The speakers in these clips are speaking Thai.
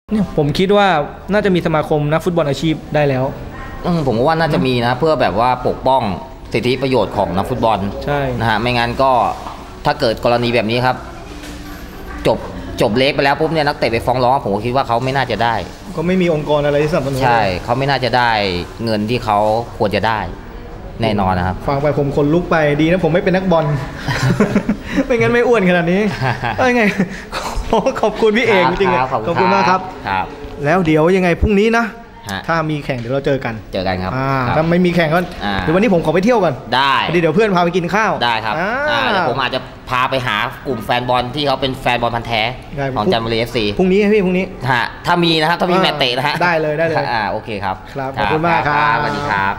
เนี่ยผมคิดว่าน่าจะมีสมาคมนักฟุตบอลอาชีพได้แล้วผมว่าน่าจะมีนะเพื่อแบบว่าปกป้องสิทธิประโยชน์ของนักฟุตบอลใช่นะฮะไม่งั้นก็ถ้าเกิดกรณีแบบนี้ครับจบเล็กไปแล้วปุ๊บเนี่ยนักเตะไปฟ้องร้องผมก็คิดว่าเขาไม่น่าจะได้ก็ไม่มีองค์กรอะไรที่สนับสนุนใช่เขาไม่น่าจะได้เงินที่เขาควรจะได้แน่นอนนะครับฟังไปผมขนลุกไปดีนะผมไม่เป็นนักบอล ไม่งั้นไม่อ้วนขนาดนี้ไงขอบคุณพี่เอกจริงๆขอบคุณมากครับแล้วเดี๋ยวยังไงพรุ่งนี้นะถ้ามีแข่งเดี๋ยวเราเจอกันครับถ้าไม่มีแข่งก็เดี๋ยววันนี้ผมขอไปเที่ยวกันได้เดี๋ยวเพื่อนพาไปกินข้าวได้ครับเดี๋ยวผมอาจจะพาไปหากลุ่มแฟนบอลที่เขาเป็นแฟนบอลพันธุ์แท้ของจันทบุรี FC พรุ่งนี้พี่พรุ่งนี้ถ้ามีนะครับถ้ามีแมตช์เตะนะฮะได้เลยโอเคครับขอบคุณมากครับสวัสดีครับ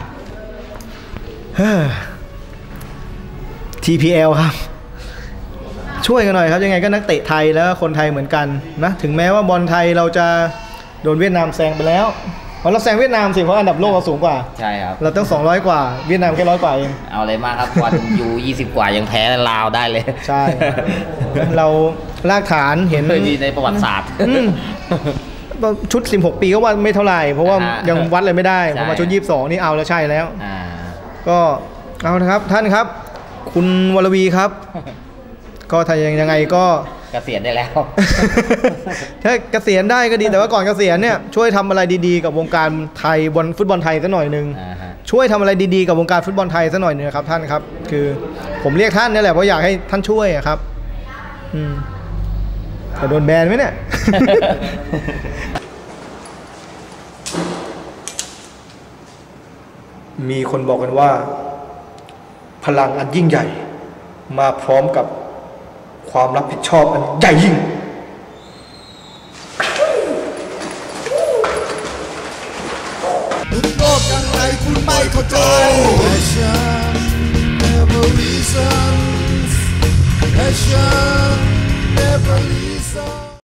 TPL ครับช่วยกันหน่อยครับยังไงก็นักเตะไทยแล้วคนไทยเหมือนกันนะถึงแม้ว่าบอลไทยเราจะโดนเวียดนามแซงไปแล้วเพราะเราแซงเวียดนามสิเพราะอันดับโลกเราสูงกว่าใช่ครับเราต้อง200กว่าเวียดนามแค่100กว่าเองเอาเลยมากครับบอลอยู่20กว่ายังแพ้ลาวได้เลยใช่เราลากฐานเห็นดีในประวัติศาสตร์ชุด16ปีก็ว่าไม่เท่าไหร่เพราะว่ายังวัดเลยไม่ได้พอมาชุด22นี่เอาแล้วใช่แล้วก็เอานะครับท่านครับคุณวรวีครับก็ถ้ายังไงก็เกษียณได้แล้วถ้าเกษียณได้ก็ดีแต่ว่าก่อนเกษียณเนี่ยช่วยทำอะไรดีๆกับวงการไทยบอลฟุตบอลไทยสักหน่อยนึงช่วยทำอะไรดีๆกับวงการฟุตบอลไทยสักหน่อยนึงครับท่านครับคือผมเรียกท่านนี่แหละเพราะอยากให้ท่านช่วยครับจะโดนแบนไหมเนี่ยมีคนบอกกันว่าพลังอันยิ่งใหญ่มาพร้อมกับความรับผิดชอบอันใหญ่ยิ่งโลกยังไงคุณไม่เข้าใจ Passion never reasons Passion never reasons